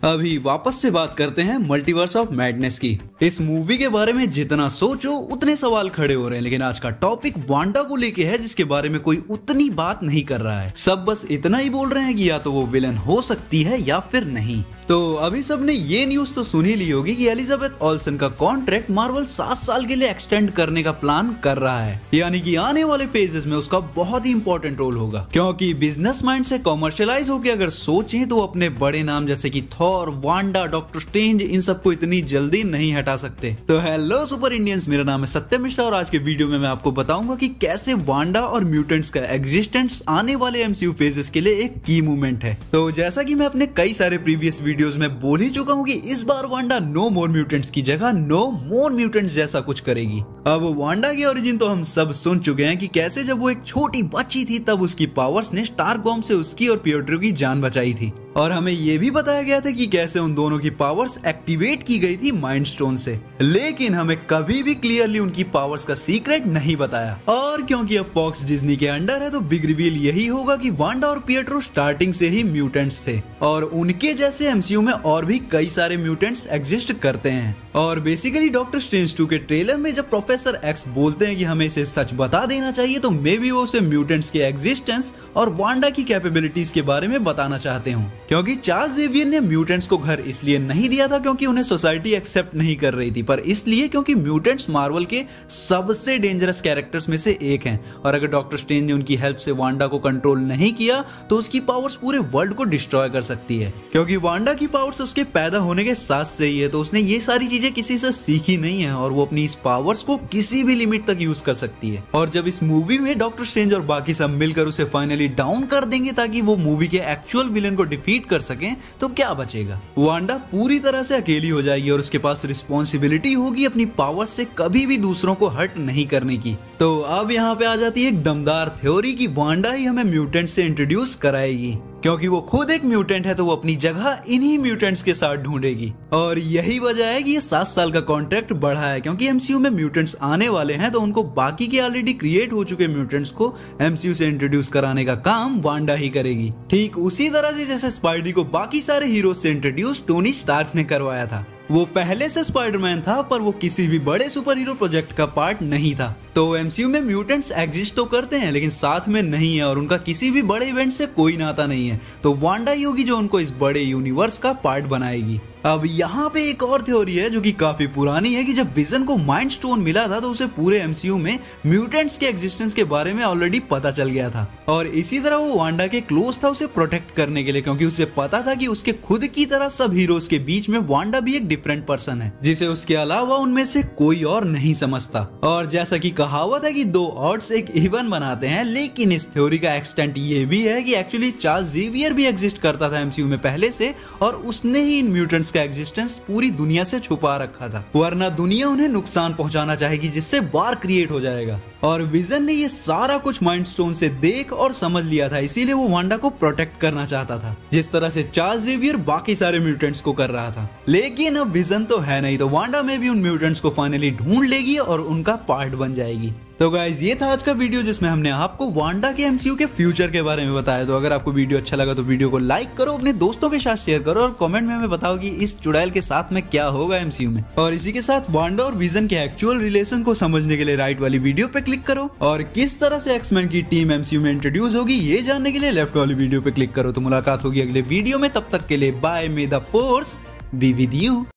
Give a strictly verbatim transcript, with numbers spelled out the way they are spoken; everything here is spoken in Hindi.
अभी वापस से बात करते हैं मल्टीवर्स ऑफ मैडनेस की। इस मूवी के बारे में जितना सोचो उतने सवाल खड़े हो रहे हैं, लेकिन आज का टॉपिक वांडा को लेके है जिसके बारे में कोई उतनी बात नहीं कर रहा है। सब बस इतना ही बोल रहे हैं कि या तो वो विलन हो सकती है या फिर नहीं। तो अभी सबने ये न्यूज तो सुन ही ली होगी कि एलिजाबेथ ओल्सन का कॉन्ट्रैक्ट मार्वल सात साल के लिए एक्सटेंड करने का प्लान कर रहा है, यानी कि आने वाले फेजेस में उसका बहुत ही इंपॉर्टेंट रोल होगा। क्योंकि बिजनेस माइंड से कॉमर्शियलाइज होकर अगर सोचें तो अपने बड़े नाम जैसे कि थॉर, वांडा, डॉक्टर स्ट्रेंज इन सबको इतनी जल्दी नहीं हटा सकते। तो हेलो सुपर इंडियंस, मेरा नाम है सत्यम मिश्रा और आज के वीडियो में मैं आपको बताऊंगा कि कैसे वांडा और म्यूटेंट्स का एग्जिस्टेंस आने वाले एमसीयू फेजेस के लिए एक की मूवमेंट है। तो जैसा कि मैं अपने कई सारे प्रीवियस वीडियोस में बोल ही चुका हूँ कि इस बार वांडा नो मोर म्यूटेंट्स की जगह नो मोर म्यूटेंट्स जैसा कुछ करेगी। अब वांडा की ओरिजिन तो हम सब सुन चुके हैं कि कैसे जब वो एक छोटी बच्ची थी तब उसकी पावर्स ने स्टार्क बॉम्ब से उसकी और पियोट्रो की जान बचाई थी, और हमें ये भी बताया गया था कि कैसे उन दोनों की पावर्स एक्टिवेट की गई थी माइंड स्टोन से। लेकिन हमें कभी भी क्लियरली उनकी पावर्स का सीक्रेट नहीं बताया। और क्योंकि अब फॉक्स डिज्नी के अंडर है तो बिग रिवील यही होगा कि वांडा और पिएट्रो स्टार्टिंग से ही म्यूटेंट्स थे और उनके जैसे एमसीयू में और भी कई सारे म्यूटेंट्स एग्जिस्ट करते हैं। और बेसिकली डॉक्टर स्ट्रेंज टू के ट्रेलर में जब प्रोफेसर एक्स बोलते हैं कि हमें इसे सच बता देना चाहिए तो मे बी वो उसे म्यूटेंट्स के एग्जिस्टेंस और वांडा की कैपेबिलिटीज के बारे में बताना चाहते हो। क्योंकि चार्ल्स ज़ेवियर ने म्यूटेंट्स को घर इसलिए नहीं दिया था क्योंकि उन्हें सोसाइटी एक्सेप्ट नहीं कर रही थी, पर इसलिए क्योंकि म्यूटेंट्स मार्वल के सबसे डेंजरस कैरेक्टर्स में से एक हैं और अगर डॉक्टर स्ट्रेंज ने उनकी हेल्प से वांडा को कंट्रोल नहीं किया तो उसकी पावर्स पूरे वर्ल्ड को डिस्ट्रॉय कर सकती है। क्योंकि वांडा की पावर्स उसके पैदा होने के साथ से ही है तो उसने ये सारी चीजें किसी से सीखी नहीं है और वो अपनी इस पावर्स को किसी भी लिमिट तक यूज कर सकती है। और जब इस मूवी में डॉक्टर स्ट्रेंज और बाकी सब मिलकर उसे फाइनली डाउन कर देंगे ताकि वो मूवी के एक्चुअल विलन को डिफीट कर सके तो क्या बचेगा? वांडा पूरी तरह से अकेली हो जाएगी और उसके पास रिस्पॉन्सिबिलिटी होगी अपनी पावर से कभी भी दूसरों को हर्ट नहीं करने की। तो अब यहाँ पे आ जाती है एक दमदार थ्योरी कि वांडा ही हमें म्यूटेंट से इंट्रोड्यूस कराएगी। क्योंकि वो खुद एक म्यूटेंट है तो वो अपनी जगह इन्हीं म्यूटेंट्स के साथ ढूंढेगी। और यही वजह है कि ये सात साल का कॉन्ट्रैक्ट बढ़ा है, क्योंकि एमसीयू में म्यूटेंट्स आने वाले हैं तो उनको बाकी के ऑलरेडी क्रिएट हो चुके म्यूटेंट्स को एमसीयू से इंट्रोड्यूस कराने का काम वांडा ही करेगी। ठीक उसी तरह से जैसे स्पाइडरी को बाकी सारे हीरोज से इंट्रोड्यूस टोनी स्टार्क ने करवाया था। वो पहले से स्पाइडरमैन था पर वो किसी भी बड़े सुपर हीरो प्रोजेक्ट का पार्ट नहीं था। तो एमसीयू में म्यूटेंट्स एग्जिस्ट तो करते हैं लेकिन साथ में नहीं है और उनका किसी भी बड़े इवेंट से कोई नाता नहीं है। तो वांडा ही होगी जो उनको इस बड़े यूनिवर्स का पार्ट बनाएगी। अब यहाँ पे एक और थ्योरी है जो कि काफी पुरानी है कि जब विजन को माइंड स्टोन मिला था तो उसे पूरे एमसीयू में म्यूटेंट्स के एग्जिस्टेंस के बारे में ऑलरेडी पता चल गया था और इसी तरह वो वांडा के क्लोज था उसे प्रोटेक्ट करने के लिए, क्योंकि उसे पता था कि उसके खुद की तरह सब हीरोज के बीच में वांडा भी एक डिफरेंट पर्सन है जिसे उसके अलावा उनमें से कोई और नहीं समझता। और जैसा कि कहावत है कि दो ऑड्स एक इवन बनाते हैं, लेकिन इस थ्योरी का एक्सटेंट ये भी है कि एक्चुअली चार्ल्स ज़ेवियर भी एग्जिस्ट करता था एमसीयू में पहले से और उसने ही इन म्यूटेंट्स का एग्जिस्टेंस पूरी दुनिया से छुपा रखा था, वरना दुनिया उन्हें नुकसान पहुंचाना चाहेगी जिससे वार क्रिएट हो जाएगा। और विजन ने ये सारा कुछ माइंड स्टोन से देख और समझ लिया था, इसीलिए वो वांडा को प्रोटेक्ट करना चाहता था जिस तरह से चार्ल्स ज़ेवियर बाकी सारे म्यूटेंट्स को कर रहा था। लेकिन अब विजन तो है नहीं तो वांडा में भी उन म्यूटेंट्स को फाइनली ढूंढ लेगी और उनका पार्ट बन जाएगी। तो गाइज ये था आज का वीडियो जिसमें हमने आपको वांडा के एमसीयू के फ्यूचर के बारे में बताया। तो अगर आपको वीडियो अच्छा लगा तो वीडियो को लाइक करो, अपने दोस्तों के साथ शेयर करो और कमेंट में हमें बताओ कि इस चुड़ैल के साथ में क्या होगा एमसीयू में। और इसी के साथ वांडा और विजन के एक्चुअल रिलेशन को समझने के लिए राइट वाली वीडियो पे क्लिक करो और किस तरह से एक्समैन की टीम एमसीयू में इंट्रोड्यूस होगी ये जानने के लिए लेफ्ट वाली वीडियो पे क्लिक करो। तो मुलाकात होगी अगले वीडियो में, तब तक के लिए bye, may the force be with you.